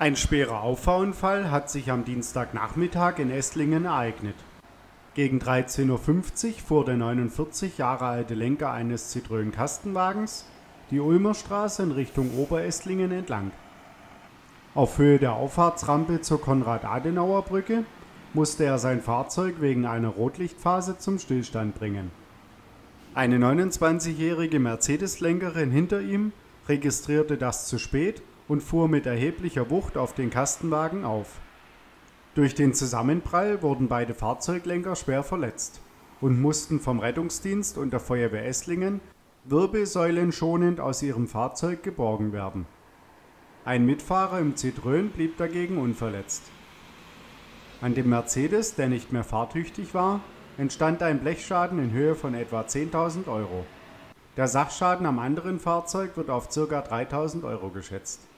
Ein schwerer Auffahrunfall hat sich am Dienstagnachmittag in Esslingen ereignet. Gegen 13:50 Uhr fuhr der 49 Jahre alte Lenker eines Citroën Kastenwagens die Ulmer Straße in Richtung Oberesslingen entlang. Auf Höhe der Auffahrtsrampe zur Konrad-Adenauer-Brücke musste er sein Fahrzeug wegen einer Rotlichtphase zum Stillstand bringen. Eine 29-jährige Mercedes-Lenkerin hinter ihm registrierte das zu spät und fuhr mit erheblicher Wucht auf den Kastenwagen auf. Durch den Zusammenprall wurden beide Fahrzeuglenker schwer verletzt und mussten vom Rettungsdienst und der Feuerwehr Esslingen wirbelsäulenschonend aus ihrem Fahrzeug geborgen werden. Ein Mitfahrer im Citroën blieb dagegen unverletzt. An dem Mercedes, der nicht mehr fahrtüchtig war, entstand ein Blechschaden in Höhe von etwa 10.000 Euro. Der Sachschaden am anderen Fahrzeug wird auf ca. 3.000 Euro geschätzt.